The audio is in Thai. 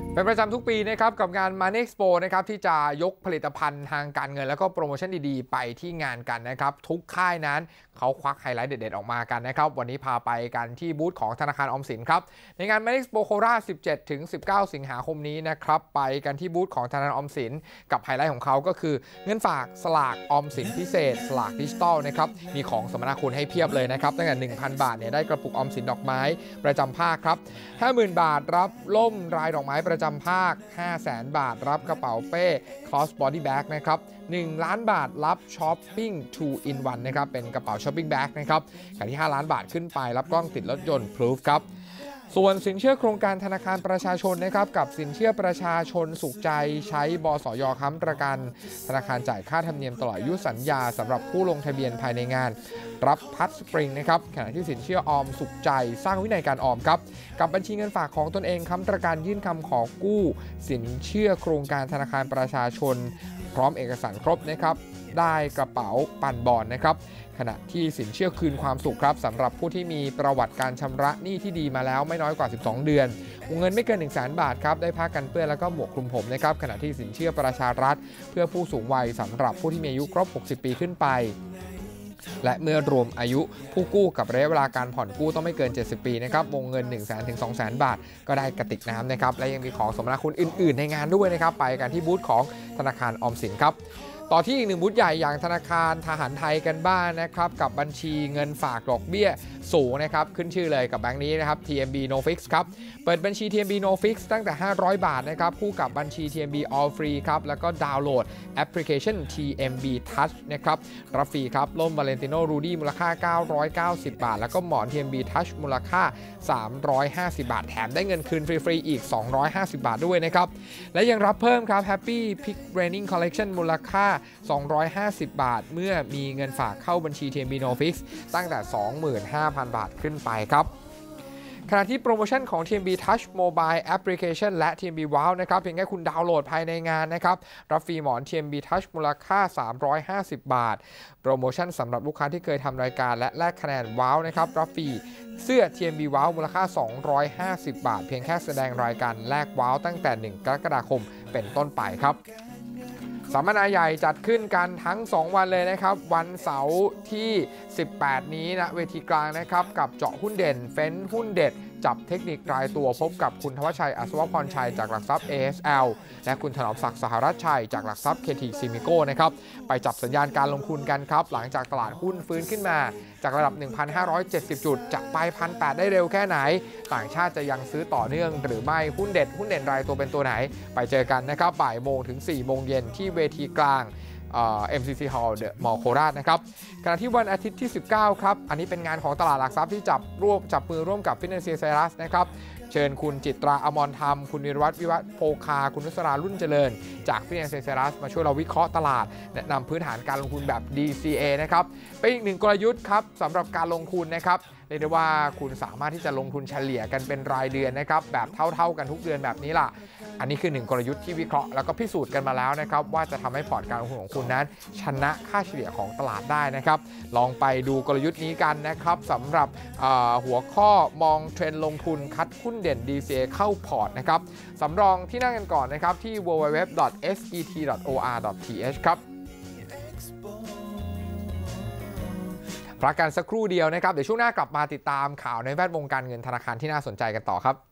เป็นประจำทุกปีนะครับกับงาน Money Expo นะครับที่จะยกผลิตภัณฑ์ทางการเงินแล้วก็โปรโมชั่นดีๆไปที่งานกันนะครับทุกค่ายนั้นเขาควักไฮไลท์เด็ดๆออกมากันนะครับวันนี้พาไปกันที่บูธของธนาคารออมสินครับในงาน Money Expo โคราช 17-19 สิงหาคมนี้นะครับไปกันที่บูธของธนาคารออมสินกับไฮไลท์ของเขาก็คือเงินฝากสลากออมสินพิเศษสลากดิจิตอลนะครับมีของสมนาคุณให้เพียบเลยนะครับตั้งแต่ 1,000 บาทเนี่ยได้กระปุกออมสินดอกไม้ประจำภาคครับ 50,000 บาทรับล่มรายดอกไม้ประจำภาค 500,000 บาทรับกระเป๋าเป้ Cross Body Bag นะครับ1 ล้านบาทรับช้อปปิ้ง 2 in 1นะครับเป็นกระเป๋าช้อปปิ้งแบ็กนะครับขณะที่5 ล้านบาทขึ้นไปรับกล้องติดรถยนต์ Proof ครับส่วนสินเชื่อโครงการธนาคารประชาชนนะครับกับสินเชื่อประชาชนสุขใจใช้บสย.ค้ำประกันธนาคารจ่ายค่าธรรมเนียมตลอดอายุสัญญาสำหรับผู้ลงทะเบียนภายในงานรับพัดสปริงนะครับขณะที่สินเชื่อออมสุขใจสร้างวินัยการออมครับกับบัญชีเงินฝากของตนเองค้ำประกันยื่นคำขอกู้สินเชื่อโครงการธนาคารประชาชนพร้อมเอกสารครบนะครับได้กระเป๋าปั่นบอลนะครับขณะที่สินเชื่อคืนความสุขครับสำหรับผู้ที่มีประวัติการชำระหนี้ที่ดีมาแล้วไม่น้อยกว่า12เดือนวงเงินไม่เกิน 100,000 บาทครับได้ผ้ากันเปื้อนแล้วก็หมวกคลุมผมนะครับขณะที่สินเชื่อประชารัฐเพื่อผู้สูงวัยสำหรับผู้ที่มีอายุครบ60ปีขึ้นไปและเมื่อรวมอายุผู้กู้กับระยะเวลาการผ่อนกู้ต้องไม่เกิน70ปีนะครับวงเงิน 100,000 ถึง 200,000 บาทก็ได้กระติกน้ำนะครับและยังมีของสมนาคุณอื่นๆในงานด้วยนะครับไปกันที่บูธของธนาคารออมสินครับต่อที่อีกหนึ่งบูธใหญ่อย่างธนาคารทหารไทยกันบ้าง นะครับกับบัญชีเงินฝากดอกเบี้ยสูงนะครับขึ้นชื่อเลยกับแบงค์นี้นะครับ TMB No Fix ครับเปิดบัญชี TMB No Fix ตั้งแต่500 บาทนะครับคู่กับบัญชี TMB All Free ครับแล้วก็ดาวน์โหลดแอปพลิเคชัน TMB Touch นะครับรับฟรีครับล่ม Valentino Rudy มูลค่า990 บาทแล้วก็หมอน TMB Touch มูลค่า350 บาทแถมได้เงินคืนฟรีๆอีก250 บาทด้วยนะครับและยังรับเพิ่มครับ Happy Pick Raining Collection มูลค่า250 บาทเมื่อมีเงินฝากเข้าบัญชี TMB No Fix ตั้งแต่ 25,000 บาทขึ้นไปครับขณะที่โปรโมชั่นของ TMB Touch Mobile Application และ TMB Wow นะครับเพียงแค่คุณดาวน์โหลดภายในงานนะครับรับฟรีหมอน TMB Touch มูลค่า350 บาทโปรโมชั่นสำหรับลูกค้าที่เคยทำรายการและแลกคะแนน Wow นะครับรับฟรีเสื้อ TMB Wow มูลค่า250 บาทเพียงแค่แสดงรายการแลก Wow ตั้งแต่ 1 กรกฎาคมเป็นต้นไปครับสัมมนาใหญ่จัดขึ้นกันทั้ง2วันเลยนะครับวันเสาร์ที่18นี้ณเวทีกลางนะครับกับเจาะหุ้นเด่นเฟ้นหุ้นเด็ดจับเทคนิครายตัวพบกับคุณธวัชชัยอัศวพรชัยจากหลักทรัพย์ ASL และคุณถนอมศักดิ์สหรัชชัยจากหลักทรัพย์ KT Simico นะครับไปจับสัญญาณการลงทุนกันครับหลังจากตลาดหุ้นฟื้นขึ้นมาจากระดับ 1,570 จุดจะไป 1,800 ได้เร็วแค่ไหนต่างชาติจะยังซื้อต่อเนื่องหรือไม่หุ้นเด็ดหุ้นเด่นรายตัวเป็นตัวไหนไปเจอกันนะครับบ่ายโมงถึง4โมงเย็นที่เวทีกลางMCC Hall เดอะมอลล์โคราชนะครับขณะที่วันอาทิตย์ที่19ครับอันนี้เป็นงานของตลาดหลักทรัพย์ที่จับมือร่วมกับ Financial Services นะครับเชิญคุณจิตราอมรธรรมคุณนิรวัฒน์วิวัฒน์โภคาคุณนุสรารุ่นเจริญจาก Financial Services มาช่วยเราวิเคราะห์ตลาดแนะนำพื้นฐานการลงทุนแบบ DCA นะครับเป็นอีกหนึ่งกลยุทธ์ครับสำหรับการลงทุนนะครับเรียกได้ว่าคุณสามารถที่จะลงทุนเฉลี่ยกันเป็นรายเดือนนะครับแบบเท่ากันทุกเดือนแบบนี้ล่ะอันนี้คือหนึ่งกลยุทธ์ที่วิเคราะห์แล้วก็พิสูจน์กันมาแล้วนะครับว่าจะทำให้พอร์ตการลงทุนของคุณนั้นชนะค่าเฉลี่ยของตลาดได้นะครับลองไปดูกลยุทธ์นี้กันนะครับสำหรับหัวข้อมองเทรนด์ลงทุนคัดหุ้นเด่น DCA เข้าพอร์ตนะครับสำรองที่นั่งกันก่อนนะครับที่ www.set.or.th ครับพักกันสักครู่เดียวนะครับเดี๋ยวช่วงหน้ากลับมาติดตามข่าวในแวดวงการเงินธนาคารที่น่าสนใจกันต่อครับ